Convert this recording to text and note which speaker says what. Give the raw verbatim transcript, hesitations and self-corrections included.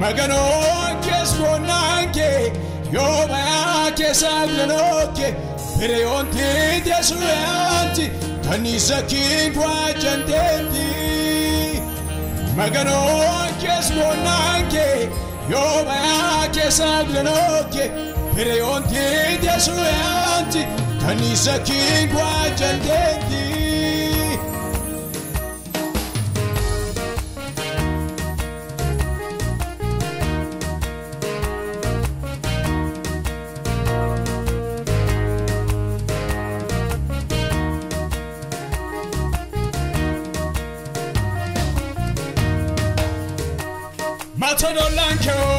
Speaker 1: Magano kesko nanke yo ma kesaglanoke Pereonte desuanti kanisa kingwa jantenti Magano kesko nanke yo ma kesaglanoke Pereonte desuanti kanisa kingwa jantenti Matano Lanko